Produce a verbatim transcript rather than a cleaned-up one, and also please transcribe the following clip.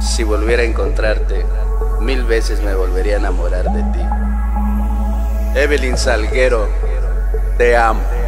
Si volviera a encontrarte, mil veces me volvería a enamorar de ti. Evelyn Salguero, te amo.